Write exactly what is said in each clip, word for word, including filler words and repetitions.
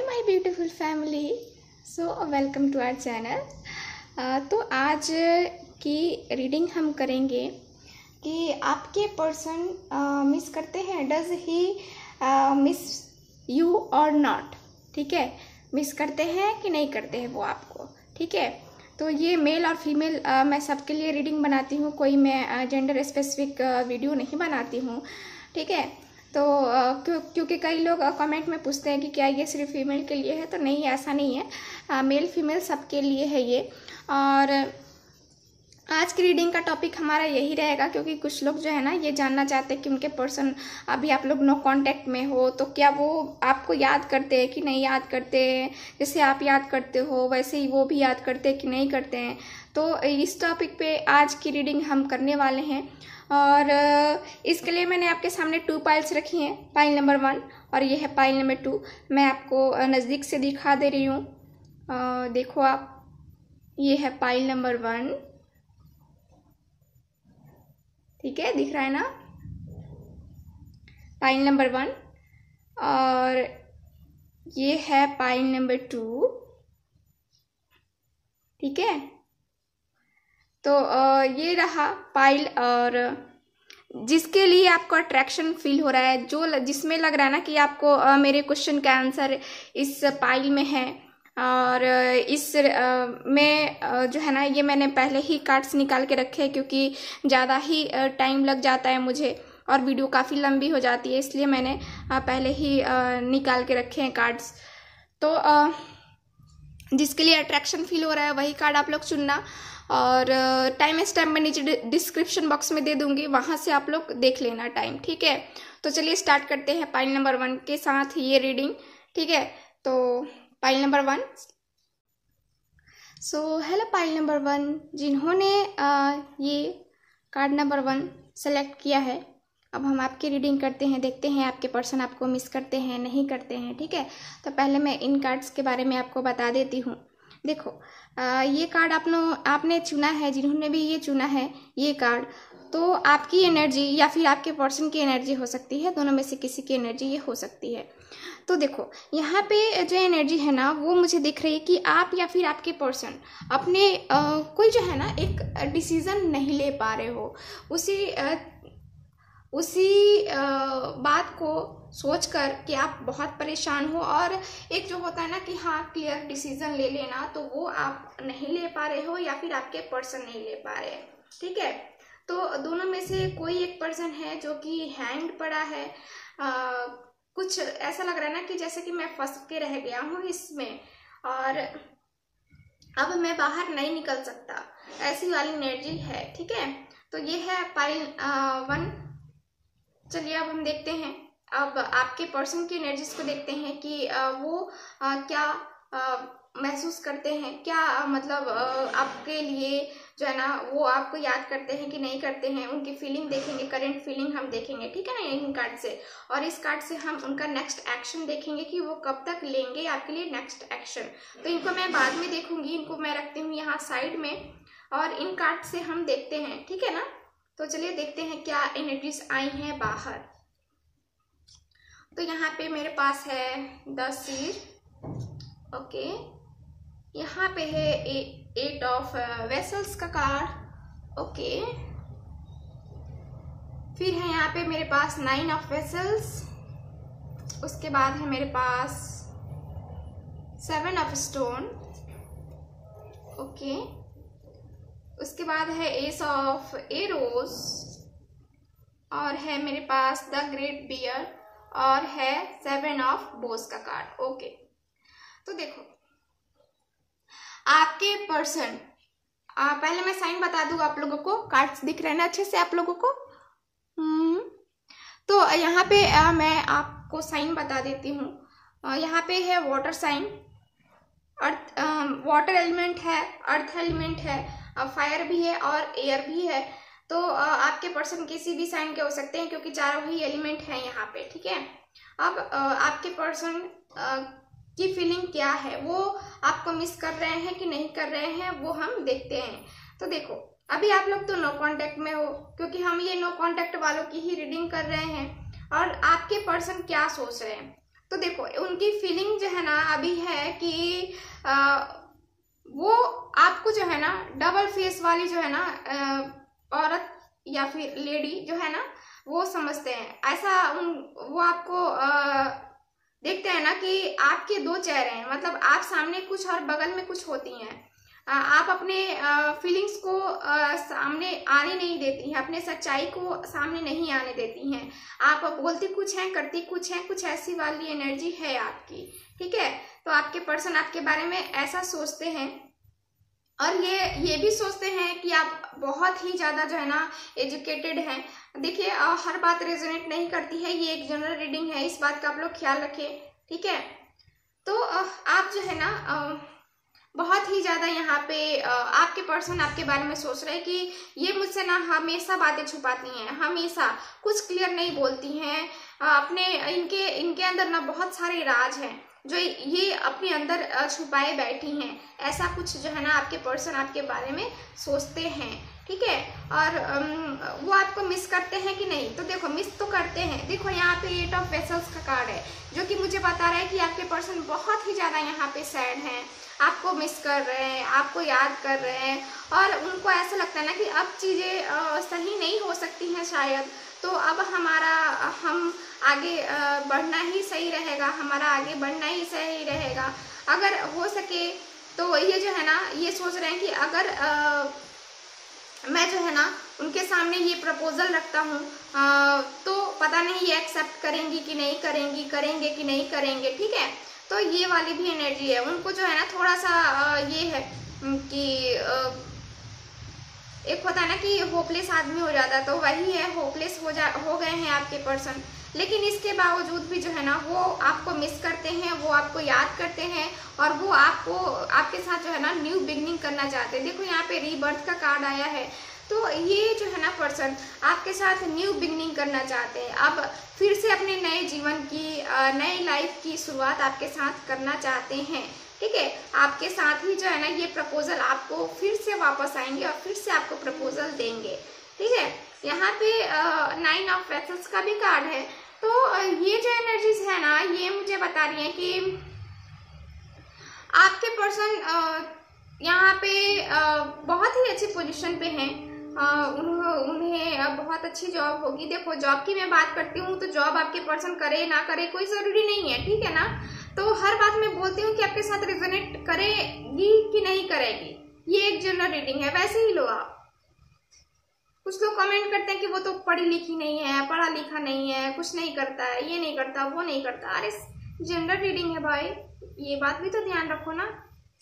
Hi my beautiful family, so welcome to our channel. तो आज की रीडिंग हम करेंगे कि आपके पर्सन मिस करते हैं, does he miss you or not. ठीक है, मिस करते हैं कि नहीं करते हैं वो आपको। ठीक है, तो ये मेल और फीमेल uh, मैं सबके लिए रीडिंग बनाती हूँ, कोई मैं जेंडर स्पेसिफिक वीडियो नहीं बनाती हूँ। ठीक है, तो uh, क्यों क्योंकि कई लोग कमेंट uh, में पूछते हैं कि क्या ये सिर्फ फीमेल के लिए है, तो नहीं, ऐसा नहीं है, uh, मेल फीमेल सबके लिए है ये। और आज की रीडिंग का टॉपिक हमारा यही रहेगा, क्योंकि कुछ लोग जो है ना ये जानना चाहते हैं कि उनके पर्सन अभी आप लोग नो कांटेक्ट में हो तो क्या वो आपको याद करते हैं कि नहीं याद करते हैं, जैसे आप याद करते हो वैसे ही वो भी याद करते हैं कि नहीं करते हैं। तो इस टॉपिक पे आज की रीडिंग हम करने वाले हैं। और इसके लिए मैंने आपके सामने टू पाइल्स रखी हैं, पाइल नंबर वन और ये है पाइल नंबर टू। मैं आपको नज़दीक से दिखा दे रही हूँ, देखो आप, ये है पाइल नंबर वन। ठीक है, दिख रहा है ना, पाइल नंबर वन। और ये है पाइल नंबर टू। ठीक है, तो ये रहा पाइल, और जिसके लिए आपको अट्रैक्शन फील हो रहा है, जो जिसमें लग रहा है ना कि आपको मेरे क्वेश्चन का आंसर इस पाइल में है। और इस में जो है ना, ये मैंने पहले ही कार्ड्स निकाल के रखे हैं, क्योंकि ज़्यादा ही टाइम लग जाता है मुझे और वीडियो काफ़ी लंबी हो जाती है, इसलिए मैंने पहले ही निकाल के रखे हैं कार्ड्स। तो जिसके लिए अट्रैक्शन फील हो रहा है वही कार्ड आप लोग चुनना, और टाइम स्टैम्प मैं नीचे डिस्क्रिप्शन बॉक्स में दे दूंगी, वहाँ से आप लोग देख लेना टाइम। ठीक है, तो चलिए स्टार्ट करते हैं पाइल नंबर वन के साथ ये रीडिंग। ठीक है, तो pile number one. So hello pile number one, जिन्होंने आ, ये कार्ड नंबर वन सेलेक्ट किया है, अब हम आपकी रीडिंग करते हैं, देखते हैं आपके पर्सन आपको मिस करते हैं नहीं करते हैं। ठीक है, तो पहले मैं इन कार्ड्स के बारे में आपको बता देती हूँ। देखो, आ, ये कार्ड आप लोग आपने चुना है, जिन्होंने भी ये चुना है ये कार्ड, तो आपकी एनर्जी या फिर आपके पर्सन की एनर्जी हो सकती है, दोनों में से किसी की एनर्जी ये हो सकती है। तो देखो, यहाँ पे जो एनर्जी है ना, वो मुझे दिख रही है कि आप या फिर आपके पर्सन अपने आ, कोई जो है ना एक डिसीजन नहीं ले पा रहे हो, उसी आ, उसी आ, बात को सोचकर कि आप बहुत परेशान हो, और एक जो होता है ना कि हाँ क्लियर डिसीजन ले लेना, तो वो आप नहीं ले पा रहे हो या फिर आपके पर्सन नहीं ले पा रहे हैं। ठीक है, तो दोनों में से कोई एक पर्सन है जो कि हैंग पड़ा है। आ, कुछ ऐसा लग रहा है ना कि जैसे कि मैं फंस के रह गया हूँ इसमें, और अब मैं बाहर नहीं निकल सकता, ऐसी वाली एनर्जी है। ठीक है, तो ये है पाइल वन। चलिए अब हम देखते हैं, अब आपके पर्सन की एनर्जीज को देखते हैं कि आ, वो आ, क्या आ, महसूस करते हैं, क्या आ, मतलब आ, आपके लिए जो है ना वो आपको याद करते हैं कि नहीं करते हैं, उनकी फीलिंग देखेंगे, करंट फीलिंग हम देखेंगे। ठीक है ना, इन कार्ड से, और इस कार्ड से हम उनका नेक्स्ट एक्शन देखेंगे कि वो कब तक लेंगे आपके लिए नेक्स्ट एक्शन। तो इनको मैं बाद में देखूंगी, इनको मैं रखती हूँ यहाँ साइड में, और इन कार्ड से हम देखते हैं। ठीक है ना, तो चलिए देखते हैं क्या एनर्जीज आई हैं बाहर। तो यहाँ पे मेरे पास है द सीर। ओके, यहाँ पे है एट ऑफ वेसल्स का कार्ड। ओके, फिर है यहाँ पे मेरे पास नाइन ऑफ वेसल्स, उसके बाद है मेरे पास सेवन ऑफ स्टोन। ओके, उसके बाद है एस ऑफ एरोज, और है मेरे पास द ग्रेट बियर, और है सेवन ऑफ बोस का कार्ड। ओके, तो देखो आपके पर्सन, पहले मैं साइन बता दूं आप लोगों को, कार्ड्स दिख रहे हैं ना अच्छे से आप लोगों को। हम्म तो यहाँ पे आ, मैं आपको साइन बता देती हूँ। यहाँ पे है water sign, earth, water element है, अर्थ एलिमेंट है, फायर भी है और एयर भी है। तो आपके पर्सन किसी भी साइन के हो सकते हैं, क्योंकि चारों ही एलिमेंट हैं यहाँ पे। ठीक है, अब आपके पर्सन की फीलिंग क्या है, वो आपको मिस कर रहे हैं कि नहीं कर रहे हैं, वो हम देखते हैं। तो देखो, अभी आप लोग तो नो कांटेक्ट में हो, क्योंकि हम ये नो कांटेक्ट वालों की ही रीडिंग कर रहे हैं। और आपके पर्सन क्या सोच रहे हैं, तो देखो उनकी फीलिंग जो है ना अभी है कि आ, वो आपको जो है ना डबल फेस वाली जो है ना औरत या फिर लेडी जो है ना वो समझते हैं। ऐसा उन वो आपको आ, देखते हैं ना कि आपके दो चेहरे हैं, मतलब आप सामने कुछ और बगल में कुछ होती हैं। आप अपने फीलिंग्स को सामने आने नहीं देती हैं, अपने सच्चाई को सामने नहीं आने देती हैं। आप बोलती कुछ हैं करती कुछ हैं, कुछ ऐसी वाली एनर्जी है आपकी, ठीक है। तो आपके पर्सन आपके बारे में ऐसा सोचते हैं और ये ये भी सोचते हैं कि आप बहुत ही ज़्यादा जो है ना एजुकेटेड हैं। देखिए हर बात रेजोनेट नहीं करती है, ये एक जनरल रीडिंग है, इस बात का आप लोग ख्याल रखें, ठीक है। तो आप जो है ना बहुत ही ज़्यादा यहाँ पे आपके पर्सन आपके बारे में सोच रहे हैं कि ये मुझसे ना हमेशा बातें छुपाती हैं, हमेशा कुछ क्लियर नहीं बोलती हैं। अपने इनके इनके अंदर ना बहुत सारे राज हैं जो ये अपने अंदर छुपाए बैठी हैं। ऐसा कुछ जो है ना आपके पर्सन आपके बारे में सोचते हैं, ठीक है। और वो आपको मिस करते हैं कि नहीं, तो देखो मिस तो करते हैं। देखो यहाँ पे एट ऑफ वेसल्स का कार्ड है जो कि मुझे बता रहा है कि आपके पर्सन बहुत ही ज़्यादा यहाँ पे सैड हैं, आपको मिस कर रहे हैं, आपको याद कर रहे हैं और उनको ऐसा लगता है ना कि अब चीज़ें सही नहीं हो सकती हैं शायद, तो अब हमारा हम आगे बढ़ना ही सही रहेगा, हमारा आगे बढ़ना ही सही रहेगा। अगर हो सके तो ये जो है ना ये सोच रहे हैं कि अगर आ, मैं जो है ना उनके सामने ये प्रपोजल रखता हूँ तो पता नहीं ये एक्सेप्ट करेंगी कि नहीं करेंगी, करेंगे कि नहीं करेंगे, ठीक है। तो ये वाली भी एनर्जी है। उनको जो है ना थोड़ा सा ये है कि एक होता है ना कि होपलेस आदमी हो जाता है, तो वही है, होपलेस हो जा हो गए हैं आपके पर्सन। लेकिन इसके बावजूद भी जो है ना वो आपको मिस करते हैं, वो आपको याद करते हैं और वो आपको आपके साथ जो है ना न्यू बिगनिंग करना चाहते हैं। देखो यहाँ पे रीबर्थ का कार्ड आया है, तो ये जो है ना पर्सन आपके साथ न्यू बिगनिंग करना चाहते हैं। अब फिर से अपने नए जीवन की नई लाइफ की शुरुआत आपके साथ करना चाहते हैं, ठीक है। आपके साथ ही जो है ना ये प्रपोजल आपको फिर से वापस आएंगे और फिर से आपको प्रपोजल देंगे, ठीक है। यहाँ पे नाइन ऑफ वेसल्स का भी कार्ड है। तो ये जो एनर्जीज है ना ये मुझे बता रही है कि आपके पर्सन यहाँ पे बहुत ही अच्छी पोजीशन पे हैं। उन्हें उन्हें बहुत अच्छी जॉब होगी। देखो जॉब की मैं बात करती हूँ तो जॉब आपके पर्सन करे ना करे कोई ज़रूरी नहीं है, ठीक है ना। तो हर बात मैं बोलती हूँ कि आपके साथ रेजोनेट करेगी कि नहीं करेगी, ये एक जनरल रीडिंग है, वैसे ही लो आप। कुछ लोग कमेंट करते हैं कि वो तो पढ़ी लिखी नहीं है, पढ़ा लिखा नहीं है, कुछ नहीं करता है, ये नहीं करता, वो नहीं करता। अरे जनरल रीडिंग है भाई, ये बात भी तो ध्यान रखो ना।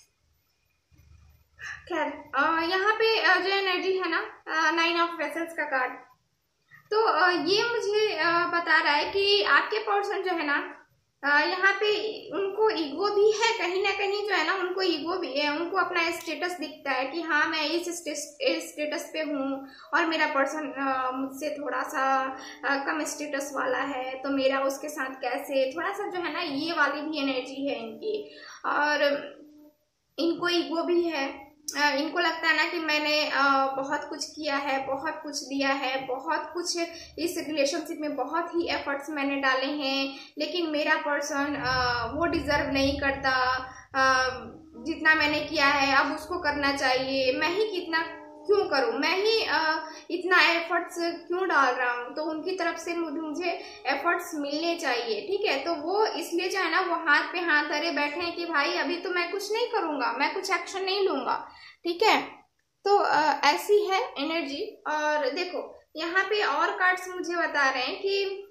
खैर यहाँ पे जो एनर्जी है ना नाइन ऑफ वेसल्स का कार्ड, तो ये मुझे बता रहा है कि आपके पर्सन जो है ना यहाँ पे उनको ईगो भी है कहीं ना कहीं, जो है ना उनको ईगो भी है। उनको अपना स्टेटस दिखता है कि हाँ मैं इस स्टेटस पे हूँ और मेरा पर्सन मुझसे थोड़ा सा कम स्टेटस वाला है, तो मेरा उसके साथ कैसे, थोड़ा सा जो है ना ये वाली भी एनर्जी है इनकी। और इनको ईगो भी है, इनको लगता है ना कि मैंने बहुत कुछ किया है, बहुत कुछ दिया है, बहुत कुछ इस रिलेशनशिप में बहुत ही एफर्ट्स मैंने डाले हैं, लेकिन मेरा पर्सन वो डिजर्व नहीं करता जितना मैंने किया है, अब उसको करना चाहिए। मैं ही कितना क्यों करूं, मैं ही इतना एफर्ट्स क्यों डाल रहा हूं, तो उनकी तरफ से मुझे एफर्ट्स मिलने चाहिए, ठीक है। तो वो इसलिए जो है ना वो हाथ पे हाथ धरे बैठे हैं कि भाई अभी तो मैं कुछ नहीं करूंगा, मैं कुछ एक्शन नहीं लूंगा, ठीक है। तो आ, ऐसी है एनर्जी। और देखो यहाँ पे और कार्ड्स मुझे बता रहे हैं कि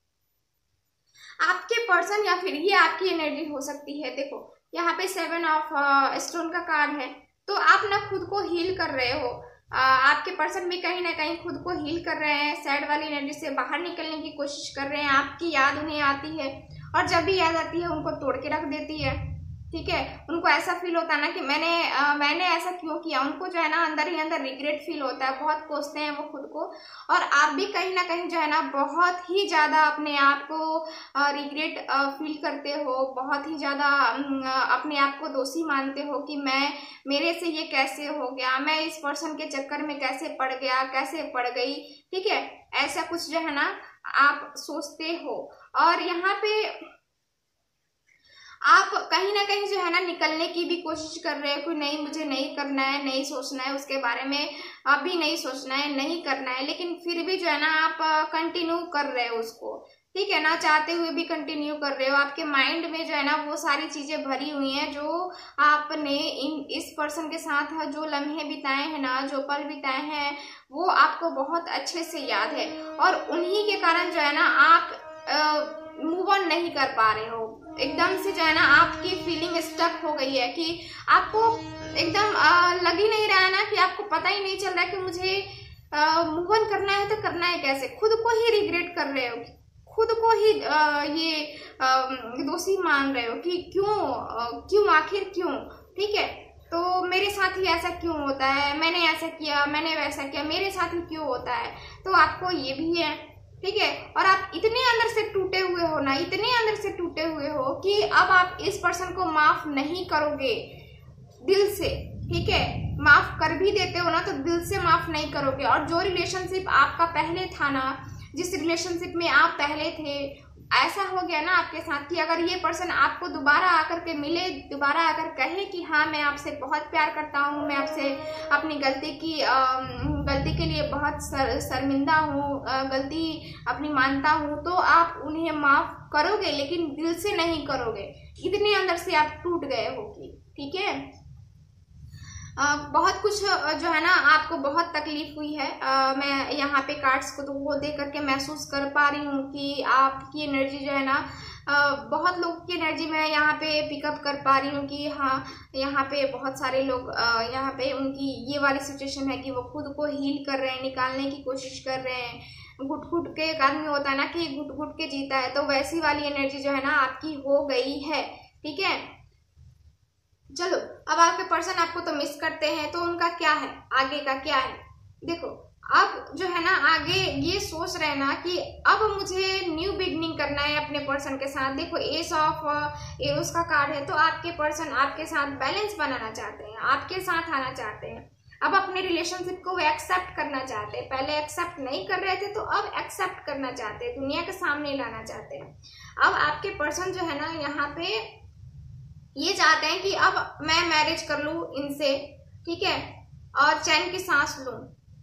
आपके पर्सन या फिर ये आपकी एनर्जी हो सकती है। देखो यहाँ पे सेवन ऑफ स्टोन का कार्ड है, तो आप ना खुद को हील कर रहे हो, आ, आपके पर्सन भी कहीं ना कहीं खुद को हील कर रहे हैं, सैड वाली एनर्जी से बाहर निकलने की कोशिश कर रहे हैं। आपकी याद उन्हें आती है और जब भी याद आती है उनको तोड़ के रख देती है, ठीक है। उनको ऐसा फील होता है ना कि मैंने आ, मैंने ऐसा क्यों किया। उनको जो है ना अंदर ही अंदर रिग्रेट फील होता है, बहुत कोसते हैं वो खुद को। और आप भी कहीं ना कहीं जो है ना बहुत ही ज़्यादा अपने आप को रिग्रेट फील करते हो, बहुत ही ज़्यादा अपने आप को दोषी मानते हो कि मैं मेरे से ये कैसे हो गया, मैं इस पर्सन के चक्कर में कैसे पड़ गया, कैसे पड़ गई, ठीक है। ऐसा कुछ जो है ना आप सोचते हो। और यहाँ पे कहीं ना कहीं जो है ना निकलने की भी कोशिश कर रहे हो कि नहीं मुझे नहीं करना है, नहीं सोचना है उसके बारे में, अभी नहीं सोचना है, नहीं करना है, लेकिन फिर भी जो है ना आप कंटिन्यू कर रहे हो उसको, ठीक है ना, चाहते हुए भी कंटिन्यू कर रहे हो। आपके माइंड में जो है ना वो सारी चीजें भरी हुई हैं जो आपने इन इस पर्सन के साथ जो लम्हे बिताए हैं ना, जो पल बिताए हैं, वो आपको बहुत अच्छे से याद है, और उन्हीं के कारण जो है ना आप मूव ऑन नहीं कर पा रहे हो। एकदम से जो है ना आपकी फीलिंग स्टक हो गई है कि आपको एकदम लग ही नहीं रहा है ना, कि आपको पता ही नहीं चल रहा है कि मुझे मूव ऑन करना है तो करना है कैसे। खुद को ही रिग्रेट कर रहे हो, खुद को ही आ, ये आ, दोषी मान रहे हो कि क्यों आ, क्यों आखिर क्यों, ठीक है। तो मेरे साथ ही ऐसा क्यों होता है, मैंने ऐसा किया, मैंने वैसा किया, मेरे साथ ही क्यों होता है। तो आपको ये भी है, ठीक है। और आप इतने अंदर से टूटे हुए हो ना, इतने अंदर से टूटे हुए हो कि अब आप इस पर्सन को माफ नहीं करोगे दिल से, ठीक है। माफ कर भी देते हो ना तो दिल से माफ नहीं करोगे। और जो रिलेशनशिप आपका पहले था ना, जिस रिलेशनशिप में आप पहले थे, ऐसा हो गया ना आपके साथ कि अगर ये पर्सन आपको दोबारा आकर के मिले, दोबारा आकर कहे कि हाँ मैं आपसे बहुत प्यार करता हूँ, मैं आपसे अपनी गलती की गलती के लिए बहुत सर, शर्मिंदा हूँ, गलती अपनी मानता हूँ, तो आप उन्हें माफ करोगे, लेकिन दिल से नहीं करोगे। इतने अंदर से आप टूट गए होगी, ठीक है। आ, बहुत कुछ जो है ना आपको बहुत तकलीफ हुई है। आ, मैं यहाँ पे कार्ड्स को तो वो देख करके महसूस कर पा रही हूँ कि आपकी एनर्जी जो है ना, आ, बहुत लोग की एनर्जी मैं यहाँ पे पिकअप कर पा रही हूँ कि हाँ यहाँ पे बहुत सारे लोग आ, यहाँ पे उनकी ये वाली सिचुएशन है कि वो खुद को हील कर रहे हैं, निकालने की कोशिश कर रहे हैं। घुट घुट के एक आदमी होता है ना कि घुट घुट के जीता है, तो वैसी वाली एनर्जी जो है ना आपकी हो गई है, ठीक है। चलो अब आपके पर्सन आपको तो मिस करते हैं, तो उनका क्या है, आगे का क्या है। देखो अब जो है ना आगे ये सोच रहे हैं ना कि अब मुझे न्यू बिगनिंग करना है अपने पर्सन के साथ। देखो एस ऑफ एरोस का कार्ड है, तो आपके पर्सन आपके साथ बैलेंस बनाना चाहते हैं, आपके साथ आना चाहते हैं, अब अपने रिलेशनशिप को वो एक्सेप्ट करना चाहते हैं। पहले एक्सेप्ट नहीं कर रहे थे तो अब एक्सेप्ट करना चाहते हैं, दुनिया के सामने लाना चाहते हैं। अब आपके पर्सन जो है ना यहाँ पे ये चाहते हैं कि अब मैं मैरिज कर लूं इनसे, ठीक है, और चैन की सांस लूं,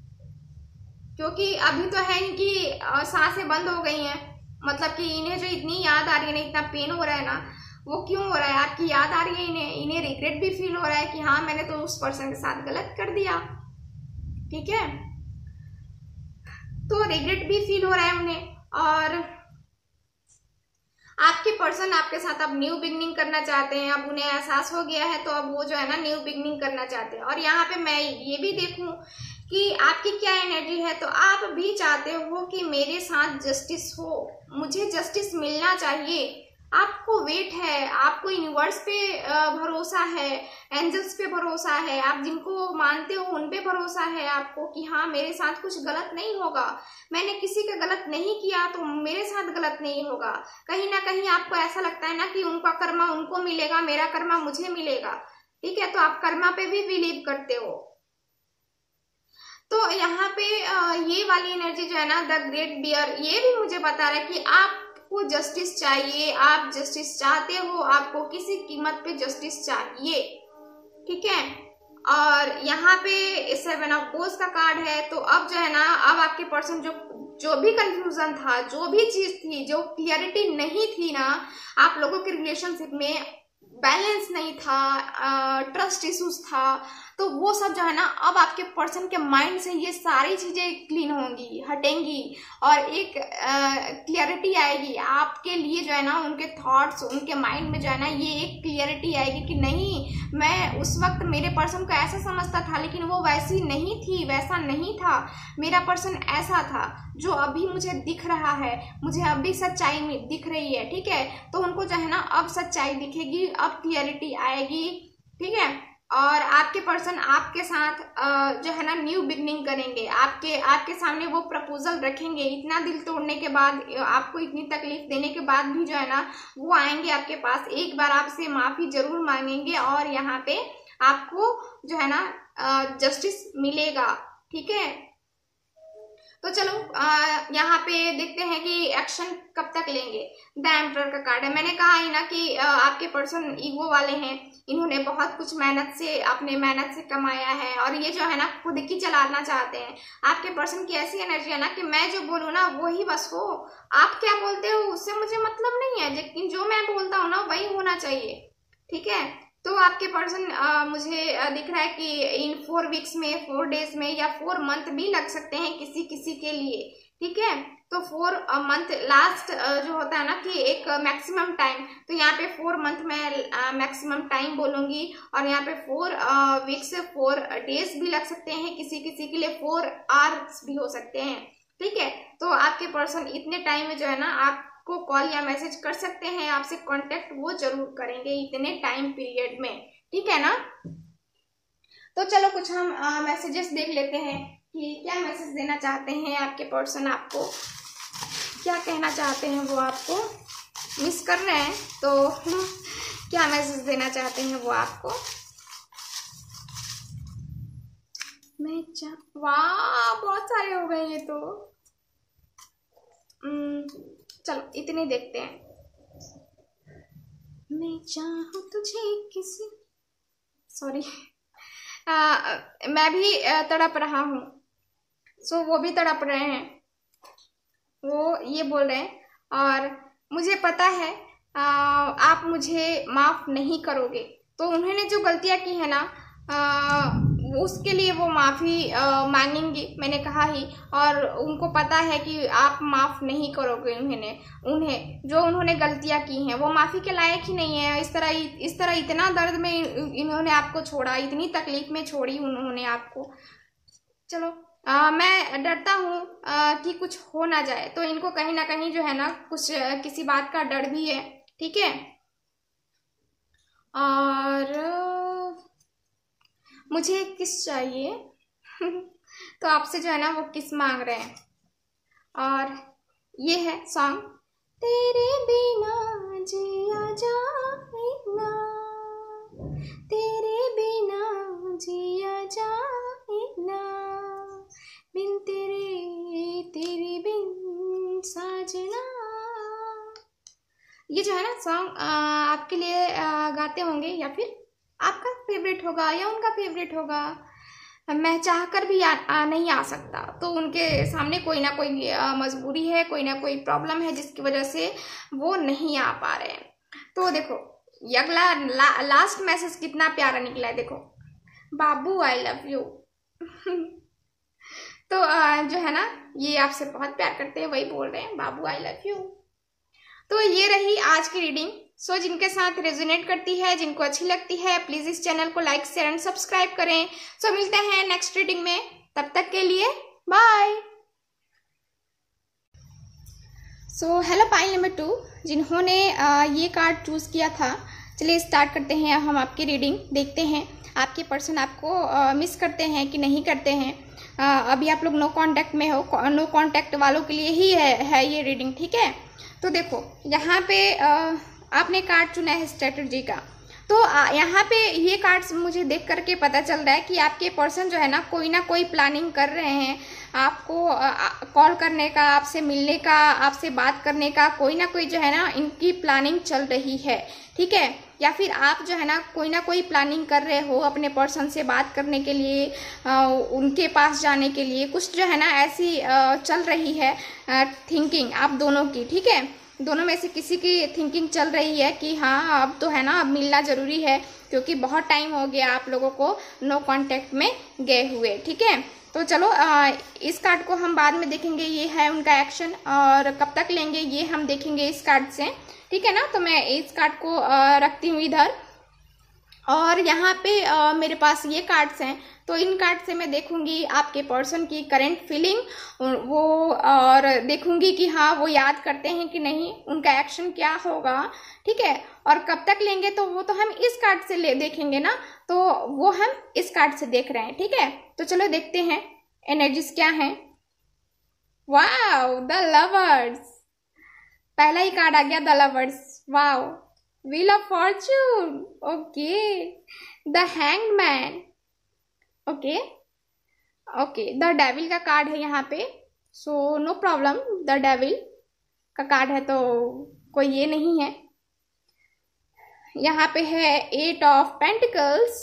क्योंकि अभी तो है इनकी सांसें बंद हो गई हैं। मतलब कि इन्हें जो इतनी याद आ रही है ना, इतना पेन हो रहा है ना, वो क्यों हो रहा है, आपकी याद आ रही है इन्हें, इन्हें रिग्रेट भी फील हो रहा है कि हाँ मैंने तो उस पर्सन के साथ गलत कर दिया, ठीक है। तो रिग्रेट भी फील हो रहा है उन्हें, और आपके पर्सन आपके साथ अब न्यू बिगनिंग करना चाहते हैं। अब उन्हें एहसास हो गया है, तो अब वो जो है ना न्यू बिगनिंग करना चाहते हैं। और यहाँ पे मैं ये भी देखूं कि आपकी क्या एनर्जी है, तो आप भी चाहते हो कि मेरे साथ जस्टिस हो, मुझे जस्टिस मिलना चाहिए। आपको वेट है, आपको यूनिवर्स पे भरोसा है, एंजल्स पे भरोसा है, आप जिनको मानते हो उन पे भरोसा है आपको कि हाँ मेरे साथ कुछ गलत नहीं होगा, मैंने किसी का गलत नहीं किया तो मेरे साथ गलत नहीं होगा। कहीं ना कहीं आपको ऐसा लगता है ना कि उनका कर्मा उनको मिलेगा, मेरा कर्मा मुझे मिलेगा, ठीक है। तो आप कर्मा पे भी बिलीव करते हो। तो यहाँ पे ये वाली एनर्जी जो है ना द ग्रेट बियर, ये भी मुझे बता रहा है कि आप को जस्टिस चाहिए, आप जस्टिस चाहते हो, आपको किसी कीमत पे जस्टिस चाहिए, ठीक है। और यहाँ पे सेवन ऑफ बोस का कार्ड है, तो अब जो है ना अब आपके पर्सन जो जो भी कंफ्यूजन था, जो भी चीज थी, जो क्लियरिटी नहीं थी ना आप लोगों के रिलेशनशिप में, बैलेंस नहीं था, ट्रस्ट इश्यूज था, तो वो सब जो है ना अब आपके पर्सन के माइंड से ये सारी चीजें क्लीन होंगी, हटेंगी, और एक क्लियरिटी आएगी आपके लिए जो है ना, उनके थॉट्स, उनके माइंड में जो है ना ये एक क्लियरिटी आएगी कि नहीं, मैं उस वक्त मेरे पर्सन को ऐसा समझता था लेकिन वो वैसी नहीं थी, वैसा नहीं था, मेरा पर्सन ऐसा था जो अभी मुझे दिख रहा है, मुझे अभी सच्चाई में दिख रही है, ठीक है। तो उनको जो है ना अब सच्चाई दिखेगी, अब क्लियरिटी आएगी, ठीक है। और आपके पर्सन आपके साथ जो है ना न्यू बिगनिंग करेंगे, आपके आपके सामने वो प्रपोजल रखेंगे। इतना दिल तोड़ने के बाद, आपको इतनी तकलीफ देने के बाद भी जो है ना वो आएंगे आपके पास, एक बार आपसे माफी जरूर मांगेंगे, और यहाँ पे आपको जो है ना जस्टिस मिलेगा, ठीक है। तो चलो यहाँ पे देखते हैं कि एक्शन कब तक लेंगे। द एम्परर का कार्ड है। मैंने कहा ही ना कि आ, आपके पर्सन ईगो वाले हैं, इन्होंने बहुत कुछ मेहनत से अपने मेहनत से कमाया है और ये जो है ना खुद की चलाना चाहते हैं। आपके पर्सन की ऐसी एनर्जी है ना कि मैं जो बोलूँ ना वही बस हो, आप क्या बोलते हो उससे मुझे मतलब नहीं है, लेकिन जो मैं बोलता हूँ ना वही होना चाहिए, ठीक है। तो आपके पर्सन मुझे आ, दिख रहा है कि इन फोर वीक्स में, फोर डेज में या फोर मंथ भी लग सकते हैं किसी किसी के लिए, ठीक है। तो फोर मंथ लास्ट जो होता है ना कि एक मैक्सिमम टाइम, तो यहाँ पे फोर मंथ में मैक्सिमम टाइम बोलूंगी और यहाँ पे फोर वीक्स फोर डेज भी लग सकते हैं किसी किसी के लिए, फोर आवर्स भी हो सकते हैं, ठीक है। तो आपके पर्सन इतने टाइम में जो है ना आपको कॉल या मैसेज कर सकते हैं, आपसे कांटेक्ट वो जरूर करेंगे इतने टाइम पीरियड में, ठीक है ना। तो चलो कुछ हम मैसेजेस देख लेते हैं कि क्या मैसेज देना चाहते हैं आपके पर्सन, आपको क्या कहना चाहते हैं, वो आपको मिस कर रहे हैं तो क्या मैसेज देना चाहते हैं वो आपको। मैं चाह वाह बहुत सारे हो गए ये तो। चलो इतने देखते हैं। मैं चाहूँ तुझे किसी, सॉरी मैं भी तड़प रहा हूँ, सो वो भी तड़प रहे हैं, वो ये बोल रहे हैं और मुझे पता है आ, आप मुझे माफ नहीं करोगे। तो उन्होंने जो गलतियां की है ना आ, उसके लिए वो माफी मांगेंगे, मैंने कहा ही, और उनको पता है कि आप माफ नहीं करोगे उन्हें उन्हें जो उन्होंने गलतियां की हैं वो माफी के लायक ही नहीं है। इस तरह इस तरह इतना दर्द में इन्होंने आपको छोड़ा, इतनी तकलीफ में छोड़ी उन्होंने आपको। चलो आ, मैं डरता हूँ कि कुछ हो ना जाए, तो इनको कहीं ना कहीं जो है ना कुछ आ, किसी बात का डर भी है, ठीक है। और मुझे किस चाहिए तो आपसे जो है ना वो किस मांग रहे हैं। और ये है सॉन्ग, तेरे बिना जिया जाए ना, तेरे बिना जिया जाए ना, बिन तेरे तेरे बिन साजना। ये जो है ना सॉन्ग आपके लिए आ, गाते होंगे, या फिर आपका फेवरेट होगा या उनका फेवरेट होगा। मैं चाहकर भी आ, आ, नहीं आ सकता, तो उनके सामने कोई ना कोई मजबूरी है, कोई ना कोई प्रॉब्लम है जिसकी वजह से वो नहीं आ पा रहे हैं। तो देखो अगला ला, लास्ट मैसेज कितना प्यारा निकला है, देखो, बाबू आई लव यू तो आ, जो है ना ये आपसे बहुत प्यार करते हैं, वही बोल रहे हैं बाबू आई लव यू। तो ये रही आज की रीडिंग। सो so, जिनके साथ रेजोनेट करती है, जिनको अच्छी लगती है, प्लीज इस चैनल को लाइक शेयर एंड सब्सक्राइब करें। सो so, मिलते हैं नेक्स्ट रीडिंग में, तब तक के लिए bye. So hello pile number two, जिन्होंने ये कार्ड चूज किया था, चलिए स्टार्ट करते हैं। हम आपकी रीडिंग देखते हैं आपके पर्सन आपको मिस करते हैं कि नहीं करते हैं। आ, अभी आप लोग नो कांटेक्ट में हो, नो कांटेक्ट वालों के लिए ही है, है ये रीडिंग, ठीक है। तो देखो यहाँ पे आ, आपने कार्ड चुना है स्ट्रेटजी का, तो यहाँ पे ये कार्ड्स मुझे देख करके पता चल रहा है कि आपके पर्सन जो है ना कोई ना कोई प्लानिंग कर रहे हैं, आपको कॉल करने का, आपसे मिलने का, आपसे बात करने का, कोई ना कोई जो है ना इनकी प्लानिंग चल रही है, ठीक है। या फिर आप जो है ना कोई ना कोई प्लानिंग कर रहे हो अपने पर्सन से बात करने के लिए, आ, उनके पास जाने के लिए, कुछ जो है ना ऐसी आ, चल रही है थिंकिंग आप दोनों की, ठीक है। दोनों में से किसी की थिंकिंग चल रही है कि हाँ अब तो है ना अब मिलना ज़रूरी है, क्योंकि बहुत टाइम हो गया आप लोगों को नो कांटेक्ट में गए हुए, ठीक है। तो चलो आ, इस कार्ड को हम बाद में देखेंगे, ये है उनका एक्शन, और कब तक लेंगे ये हम देखेंगे इस कार्ड से, ठीक है ना। तो मैं इस कार्ड को आ, रखती हूँ इधर, और यहाँ पे आ, मेरे पास ये कार्ड्स हैं, तो इन कार्ड से मैं देखूंगी आपके पर्सन की करंट फीलिंग वो, और देखूंगी कि हाँ वो याद करते हैं कि नहीं, उनका एक्शन क्या होगा, ठीक है। और कब तक लेंगे तो वो तो हम इस कार्ड से ले देखेंगे ना, तो वो हम इस कार्ड से देख रहे हैं, ठीक है। तो चलो देखते हैं एनर्जीज क्या हैं। वाओ द लवर्स, पहला ही कार्ड आ गया the lovers, wow. Wheel of fortune, okay. The hanged man, okay okay. The devil का कार्ड है यहाँ पे, so no problem, the devil का कार्ड है तो कोई ये नहीं है। यहाँ पे है एट ऑफ पेंटिकल्स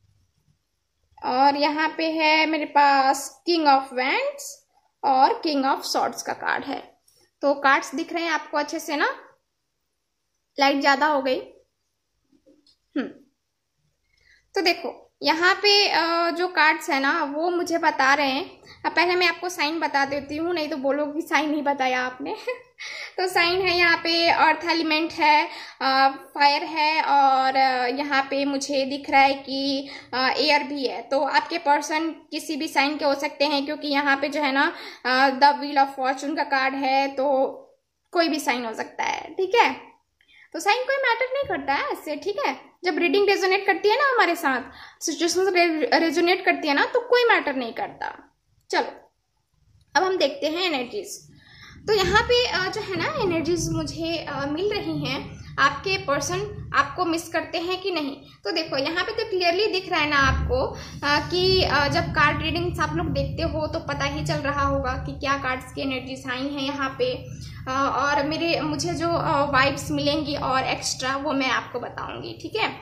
और यहाँ पे है मेरे पास किंग ऑफ वैंड्स और किंग ऑफ सॉर्ड्स का कार्ड है। तो कार्ड्स दिख रहे हैं आपको अच्छे से ना? लाइट ज्यादा हो गई। हम्म तो देखो यहाँ पे जो कार्ड्स है ना वो मुझे बता रहे हैं। अब पहले मैं आपको साइन बता देती हूँ, नहीं तो बोलोगे कि साइन नहीं बताया आपने। तो साइन है यहाँ पे अर्थ एलिमेंट है, फायर है और यहाँ पे मुझे दिख रहा है कि एयर भी है। तो आपके पर्सन किसी भी साइन के हो सकते हैं, क्योंकि यहाँ पे जो है ना द व्हील ऑफ फॉर्चून का कार्ड है, तो कोई भी साइन हो सकता है। ठीक है, तो साइन कोई मैटर नहीं करता है इससे। ठीक है, जब रीडिंग रेजोनेट करती है ना हमारे साथ, सिचुएशन रेजोनेट करती है ना, तो कोई मैटर नहीं करता। चलो अब हम देखते हैं एनर्जीज। तो यहाँ पे जो है ना एनर्जीज मुझे मिल रही हैं। आपके पर्सन आपको मिस करते हैं कि नहीं? तो देखो यहाँ पे तो क्लियरली दिख रहा है ना आपको कि जब कार्ड रीडिंग्स आप लोग देखते हो तो पता ही चल रहा होगा कि क्या कार्ड्स की एनर्जीज आई हैं यहाँ पे। और मेरे मुझे जो वाइब्स मिलेंगी और एक्स्ट्रा वो मैं आपको बताऊंगी। ठीक है,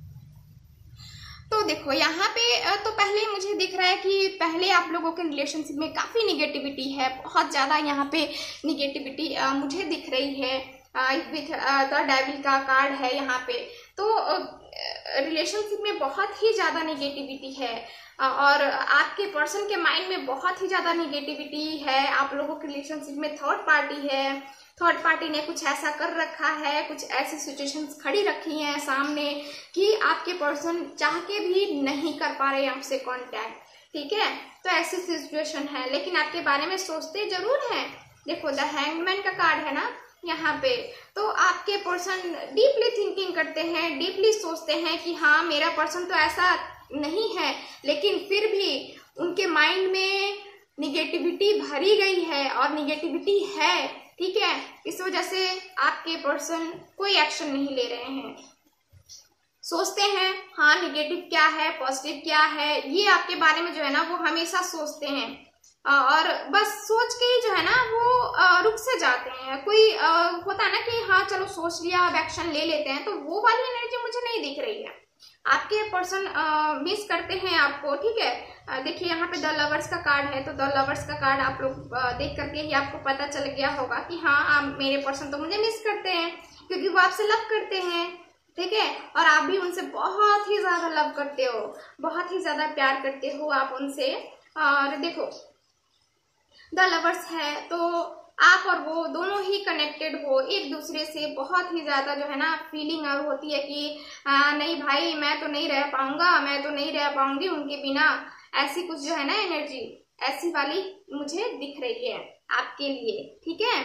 तो देखो यहाँ पे तो पहले मुझे दिख रहा है कि पहले आप लोगों के रिलेशनशिप में काफ़ी निगेटिविटी है, बहुत ज़्यादा यहाँ पे निगेटिविटी मुझे दिख रही है। विथ द डेविल का कार्ड है यहाँ पे, तो रिलेशनशिप में बहुत ही ज़्यादा निगेटिविटी है और आपके पर्सन के माइंड में बहुत ही ज़्यादा निगेटिविटी है। आप लोगों के रिलेशनशिप में थर्ड पार्टी है, थर्ड पार्टी ने कुछ ऐसा कर रखा है, कुछ ऐसी सिचुएशंस खड़ी रखी हैं सामने कि आपके पर्सन चाह के भी नहीं कर पा रहे आपसे कांटेक्ट। ठीक है, तो ऐसी सिचुएशन है, लेकिन आपके बारे में सोचते जरूर हैं। देखो द हैंगमैन का कार्ड है ना यहाँ पे, तो आपके पर्सन डीपली थिंकिंग करते हैं, डीपली सोचते हैं कि हाँ मेरा पर्सन तो ऐसा नहीं है, लेकिन फिर भी उनके माइंड में निगेटिविटी भरी गई है और निगेटिविटी है। ठीक है, इस वजह से आपके पर्सन कोई एक्शन नहीं ले रहे हैं। सोचते हैं हाँ निगेटिव क्या है, पॉजिटिव क्या है, ये आपके बारे में जो है ना वो हमेशा सोचते हैं और बस सोच के ही जो है ना वो रुक से जाते हैं। कोई होता है ना कि हाँ चलो सोच लिया अब एक्शन ले लेते हैं, तो वो वाली एनर्जी मुझे नहीं दिख रही है। आपके पर्सन मिस करते हैं आपको। ठीक है, देखिए यहाँ पे द लवर्स का कार्ड है, तो द लवर्स का कार्ड आप लोग देख करके ही आपको पता चल गया होगा कि हाँ आप मेरे पर्सन तो मुझे मिस करते हैं, क्योंकि वो आपसे लव करते हैं। ठीक है, और आप भी उनसे बहुत ही ज्यादा लव करते हो, बहुत ही ज्यादा प्यार करते हो आप उनसे। और देखो द लवर्स है तो आप और वो दोनों ही कनेक्टेड हो एक दूसरे से, बहुत ही ज्यादा जो है ना फीलिंग और होती है कि आ, नहीं भाई मैं तो नहीं रह पाऊंगा, मैं तो नहीं रह पाऊंगी उनके बिना, ऐसी कुछ जो है ना एनर्जी ऐसी वाली मुझे दिख रही है आपके लिए। ठीक है,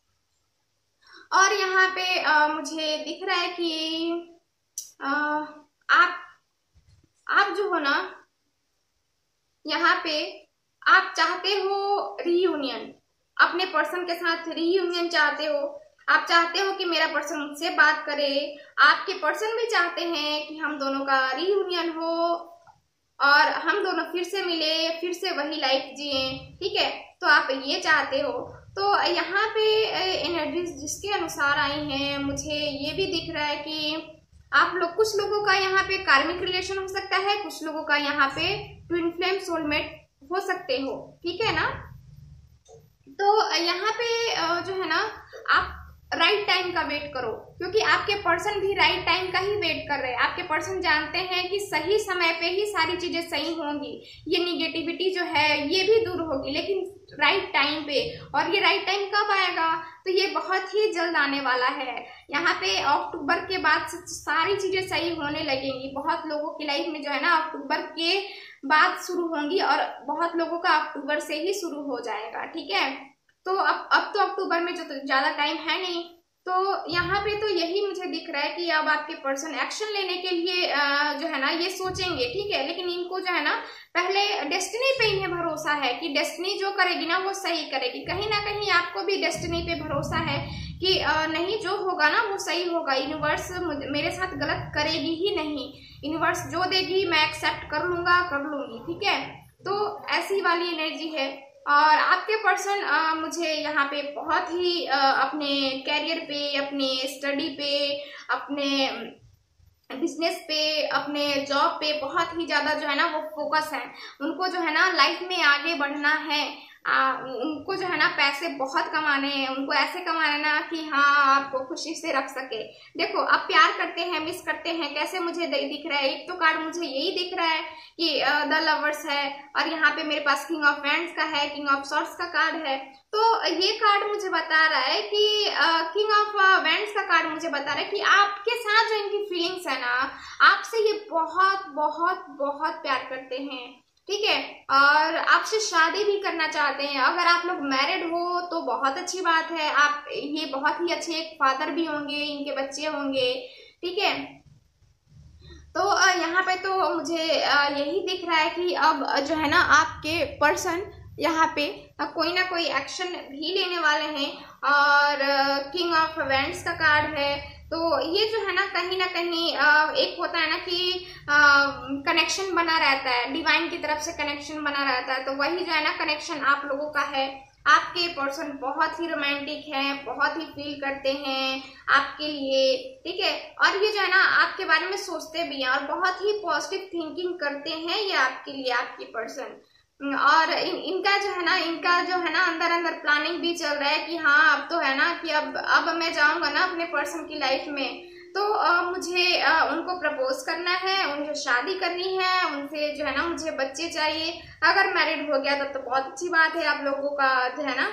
और यहाँ पे आ, मुझे दिख रहा है कि आ, आप आप जो हो ना यहाँ पे आप चाहते हो रीयूनियन, अपने पर्सन के साथ रीयूनियन चाहते हो। आप चाहते हो कि मेरा पर्सन मुझसे बात करे, आपके पर्सन भी चाहते हैं कि हम दोनों का रीयूनियन हो और हम दोनों फिर से मिले, फिर से वही लाइफ जिए। ठीक है, तो आप ये चाहते हो। तो यहाँ पे एनर्जीज जिसके अनुसार आई हैं, मुझे ये भी दिख रहा है कि आप लोग, कुछ लोगों का यहाँ पे कार्मिक रिलेशन हो सकता है, कुछ लोगों का यहाँ पे ट्विन फ्लेम सोलमेट हो सकते हो। ठीक है ना, तो यहाँ पे जो है ना आप राइट टाइम का वेट करो, क्योंकि आपके पर्सन भी राइट टाइम का ही वेट कर रहे हैं। आपके पर्सन जानते हैं कि सही समय पे ही सारी चीजें सही होंगी, ये निगेटिविटी जो है ये भी दूर होगी, लेकिन राइट टाइम पे। और ये राइट टाइम कब आएगा? तो ये बहुत ही जल्द आने वाला है। यहाँ पे अक्टूबर के बाद सारी चीजें सही होने लगेंगी। बहुत लोगों की लाइफ में जो है ना अक्टूबर के बाद शुरू होंगी और बहुत लोगों का अक्टूबर से ही शुरू हो जाएगा। ठीक है, तो अब अब तो अक्टूबर में जो तो ज्यादा टाइम है नहीं, तो यहाँ पे तो यही मुझे दिख रहा है कि अब आपके पर्सन एक्शन लेने के लिए जो है ना ये सोचेंगे। ठीक है, लेकिन इनको जो है ना पहले डेस्टिनी पे इन्हें भरोसा है कि डेस्टिनी जो करेगी ना वो सही करेगी। कहीं ना कहीं आपको भी डेस्टिनी पे भरोसा है कि नहीं जो होगा ना वो सही होगा, यूनिवर्स मेरे साथ गलत करेगी ही नहीं, यूनिवर्स जो देगी मैं एक्सेप्ट कर लूंगा कर लूंगी। ठीक है, तो ऐसी वाली एनर्जी है और आपके पर्सन मुझे यहाँ पे बहुत ही आ, अपने कैरियर पे, अपने स्टडी पे, अपने बिजनेस पे, अपने जॉब पे बहुत ही ज्यादा जो है ना वो फोकस है। उनको जो है ना लाइफ में आगे बढ़ना है, आ, उनको जो है ना पैसे बहुत कमाने हैं, उनको ऐसे कमाने ना कि हाँ आपको खुशी से रख सके। देखो आप प्यार करते हैं, मिस करते हैं, कैसे मुझे दिख रहा है, एक तो कार्ड मुझे यही दिख रहा है कि द लवर्स है, और यहाँ पे मेरे पास किंग ऑफ वैंड्स का है, किंग ऑफ सॉर्ड्स का कार्ड है। तो ये कार्ड मुझे बता रहा है कि किंग ऑफ वैंड्स का कार्ड मुझे बता रहा है कि आपके साथ जो इनकी फीलिंग्स है ना, आपसे ये बहुत बहुत बहुत प्यार करते हैं, ठीक है, और आपसे शादी भी करना चाहते हैं। अगर आप लोग मैरिड हो तो बहुत अच्छी बात है, आप ये बहुत ही अच्छे एक फादर भी होंगे, इनके बच्चे होंगे, ठीक है। तो यहाँ पे तो मुझे यही दिख रहा है कि अब जो है ना आपके पर्सन यहाँ पे कोई ना कोई एक्शन भी लेने वाले हैं। और किंग ऑफ वैंड्स का कार्ड है, तो ये जो है ना कहीं ना कहीं एक होता है ना कि कनेक्शन बना रहता है, डिवाइन की तरफ से कनेक्शन बना रहता है, तो वही जो है ना कनेक्शन आप लोगों का है। आपके पर्सन बहुत ही रोमांटिक हैं, बहुत ही फील करते हैं आपके लिए, ठीक है, और ये जो है ना आपके बारे में सोचते भी हैं और बहुत ही पॉजिटिव थिंकिंग करते हैं ये आपके लिए, आपकी पर्सन। और इन, इनका जो है ना इनका जो है ना अंदर अंदर प्लानिंग भी चल रहा है कि हाँ अब तो है ना कि अब अब मैं जाऊंगा ना अपने पर्सन की लाइफ में, तो आ, मुझे आ, उनको प्रपोज करना है, उनसे शादी करनी है, उनसे जो है ना मुझे बच्चे चाहिए। अगर मैरिड हो गया तब तो बहुत अच्छी बात है, आप लोगों का जो है ना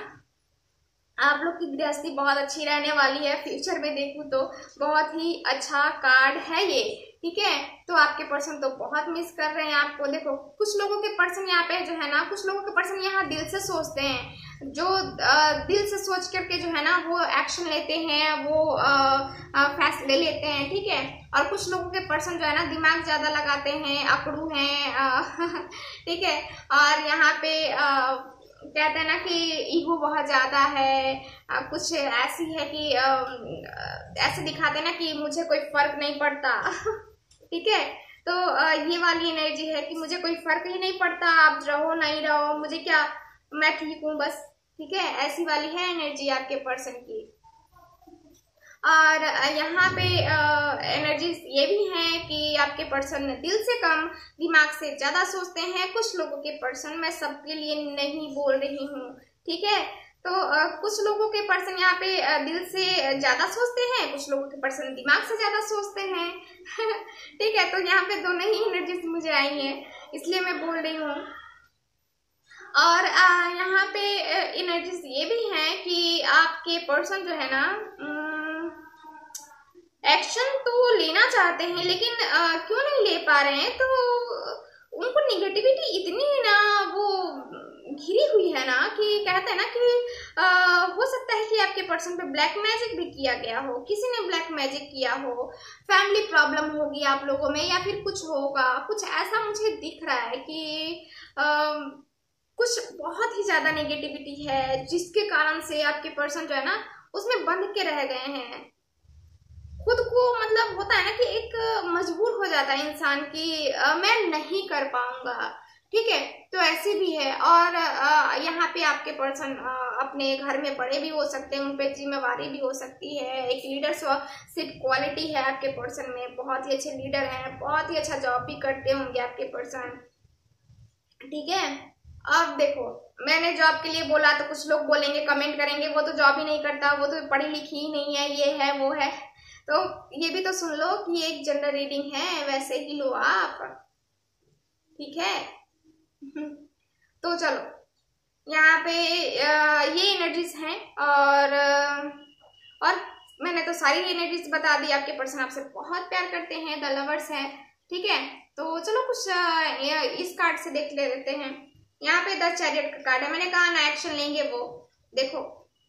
आप लोग की गृहस्थी बहुत अच्छी रहने वाली है। फ्यूचर में देखूं तो बहुत ही अच्छा कार्ड है ये, ठीक है। तो आपके पर्सन तो बहुत मिस कर रहे हैं आपको। देखो कुछ लोगों के पर्सन यहाँ पे जो है ना, कुछ लोगों के पर्सन यहाँ दिल से सोचते हैं, जो आ, दिल से सोच करके जो है ना वो एक्शन लेते हैं, वो फैसले लेते हैं, ठीक है। और कुछ लोगों के पर्सन जो है ना दिमाग ज्यादा लगाते हैं, अकड़ू हैं, ठीक है। और यहाँ पे आ, कहते हैं ना कि ईगो बहुत ज्यादा है, आ, कुछ ऐसी है कि आ, ऐसे दिखाते हैं ना कि मुझे कोई फर्क नहीं पड़ता, ठीक है। तो आ, ये वाली एनर्जी है कि मुझे कोई फर्क ही नहीं पड़ता, आप रहो नहीं रहो, मुझे क्या, मैं ठीक हूँ बस, ठीक है। ऐसी वाली है एनर्जी आपके पर्सन की। और यहाँ पे एनर्जीज ये भी हैं कि आपके पर्सन दिल से कम दिमाग से ज्यादा सोचते हैं। कुछ लोगों के पर्सन, मैं सबके लिए नहीं बोल रही हूँ, ठीक है। तो uh, कुछ लोगों के पर्सन यहाँ पे uh, दिल से ज्यादा सोचते हैं, कुछ लोगों के पर्सन दिमाग से ज्यादा सोचते हैं, ठीक है। तो यहाँ पे दोनों ही एनर्जीज मुझे आई हैं, इसलिए मैं बोल रही हूँ। और uh, यहाँ पे एनर्जीज ये भी हैं कि आपके पर्सन जो है ना एक्शन तो लेना चाहते हैं, लेकिन आ, क्यों नहीं ले पा रहे हैं, तो उनको निगेटिविटी इतनी ना वो घिरी हुई है ना कि कहते हैं ना कि आ, हो सकता है कि आपके पर्सन पे ब्लैक मैजिक भी किया गया हो, किसी ने ब्लैक मैजिक किया हो, फैमिली प्रॉब्लम होगी आप लोगों में, या फिर कुछ होगा, कुछ ऐसा मुझे दिख रहा है कि आ, कुछ बहुत ही ज्यादा नेगेटिविटी है, जिसके कारण से आपके पर्सन जो है ना उसमें बंध के रह गए हैं। खुद को मतलब होता है ना कि एक मजबूर हो जाता है इंसान की आ, मैं नहीं कर पाऊंगा, ठीक है। तो ऐसी भी है। और आ, यहाँ पे आपके पर्सन अपने घर में बड़े भी हो सकते हैं, उन पे जिम्मेवारी भी हो सकती है, एक लीडरशिप क्वालिटी है आपके पर्सन में, बहुत ही अच्छे लीडर हैं, बहुत ही अच्छा जॉब भी करते होंगे आपके पर्सन, ठीक है। अब देखो मैंने जॉब के लिए बोला तो कुछ लोग बोलेंगे, कमेंट करेंगे वो तो जॉब ही नहीं करता, वो तो पढ़ी लिखी ही नहीं है, ये है वो है। तो ये भी तो सुन लो कि ये एक जनरल रीडिंग है, वैसे ही लो आप, ठीक है। तो चलो यहाँ पे ये एनर्जीज हैं। और और मैंने तो सारी एनर्जीज बता दी। आपके पर्सन आपसे बहुत प्यार करते हैं, द लवर्स है, ठीक है। तो चलो कुछ इस कार्ड से देख लेते हैं। यहाँ पे द चैरियट का कार्ड है, मैंने कहा ना एक्शन लेंगे, वो देखो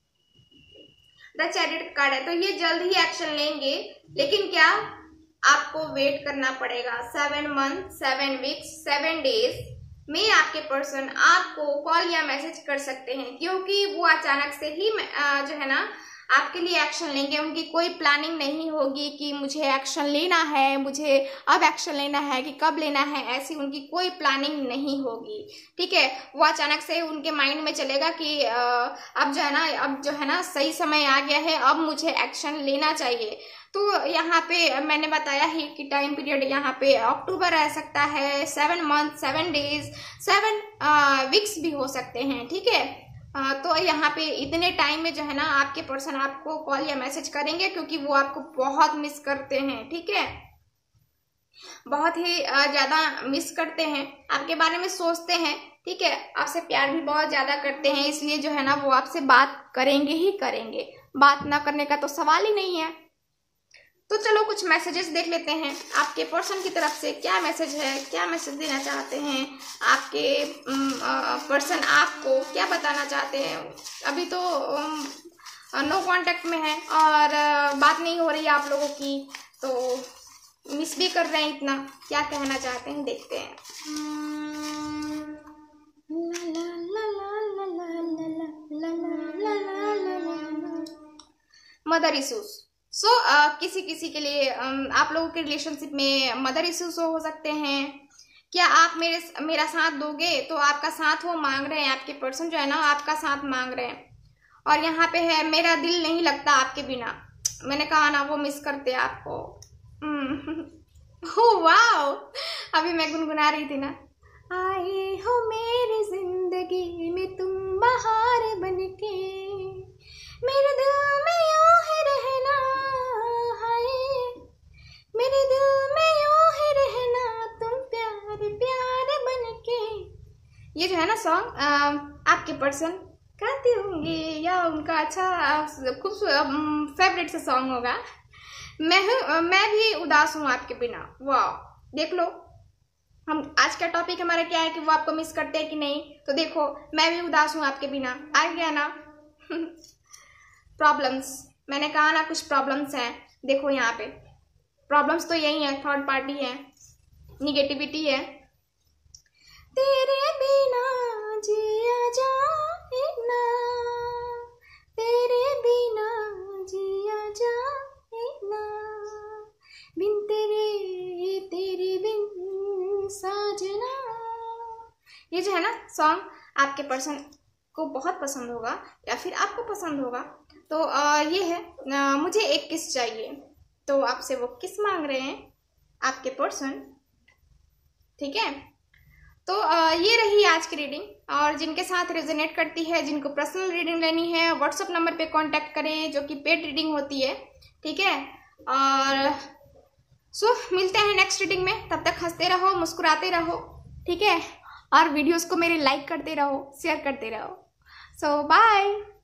द चैरियट का कार्ड है, तो ये जल्द ही एक्शन लेंगे, लेकिन क्या आपको वेट करना पड़ेगा। Seven month, seven weeks, seven days में आपके पर्सन आपको कॉल या मैसेज कर सकते हैं, क्योंकि वो अचानक से ही जो है ना आपके लिए एक्शन लेंगे। उनकी कोई प्लानिंग नहीं होगी कि मुझे एक्शन लेना है, मुझे अब एक्शन लेना है कि कब लेना है, ऐसी उनकी कोई प्लानिंग नहीं होगी, ठीक है। वो अचानक से उनके माइंड में चलेगा कि अब जो है ना अब जो है ना सही समय आ गया है, अब मुझे एक्शन लेना चाहिए। तो यहाँ पे मैंने बताया ही कि टाइम पीरियड यहाँ पे अक्टूबर रह सकता है, seven month, seven days, seven weeks भी हो सकते हैं, ठीक है। आ, तो यहाँ पे इतने टाइम में जो है ना आपके पर्सन आपको कॉल या मैसेज करेंगे, क्योंकि वो आपको बहुत मिस करते हैं, ठीक है। बहुत ही ज़्यादा मिस करते हैं, आपके बारे में सोचते हैं, ठीक है। आपसे प्यार भी बहुत ज़्यादा करते हैं, इसलिए जो है ना वो आपसे बात करेंगे ही करेंगे, बात ना करने का तो सवाल ही नहीं है। तो चलो कुछ मैसेजेस देख लेते हैं आपके पर्सन की तरफ से, क्या मैसेज है, क्या मैसेज देना चाहते हैं आपके पर्सन, आपको क्या बताना चाहते हैं। अभी तो नो कांटेक्ट में है और बात नहीं हो रही है आप लोगों की, तो मिस भी कर रहे हैं इतना, क्या कहना चाहते हैं देखते हैं। Mother issues. So so, uh, किसी किसी के लिए um, आप लोगों के रिलेशनशिप में मदर इश्यूज हो सकते हैं। क्या आप मेरे मेरा साथ दोगे, तो आपका साथ वो मांग रहे हैं, आपके पर्सन जो है ना आपका साथ मांग रहे हैं। और यहाँ पे है मेरा दिल नहीं लगता आपके बिना, मैंने कहा ना वो मिस करते आपको। ओह वाओ, अभी मैं गुनगुना रही थी ना, आए हो मेरी जिंदगी में तुम बहार बनके, मेरे दिल में यूं ही रहना, हाय मेरे दिल में यूं ही रहना, तुम प्यार प्यार बनके। ये जो है ना सॉन्ग आपके पर्सन गाते होंगे या उनका अच्छा खूब फेवरेट सा सॉन्ग होगा। मैं हूँ मैं भी उदास हूँ आपके बिना। वाह, देख लो हम आज का टॉपिक हमारा क्या है कि वो आपको मिस करते हैं कि नहीं। तो देखो मैं भी उदास हूँ आपके बिना, आ गया ना। प्रॉब्लम्स, मैंने कहा ना कुछ प्रॉब्लम्स हैं। देखो यहाँ पे प्रॉब्लम्स तो यही है, थर्ड पार्टी है, निगेटिविटी है। तेरे बिना जिया जाए ना, तेरे बिना जिया जाए ना, बिन तेरे तेरे बिन साजना। ये जो है ना सॉन्ग आपके पर्सन को बहुत पसंद होगा या फिर आपको पसंद होगा। तो आ, ये है आ, मुझे एक किस चाहिए, तो आपसे वो किस मांग रहे हैं आपके पर्सन, ठीक है। तो आ, ये रही आज की रीडिंग, और जिनके साथ रेजोनेट करती है, जिनको पर्सनल रीडिंग लेनी है, व्हाट्सएप नंबर पे कांटेक्ट करें जो कि पेड रीडिंग होती है, ठीक है। और सो मिलते हैं नेक्स्ट रीडिंग में, तब तक हंसते रहो, मुस्कुराते रहो, ठीक है। और वीडियोस को मेरे लाइक करते रहो, शेयर करते रहो। So bye.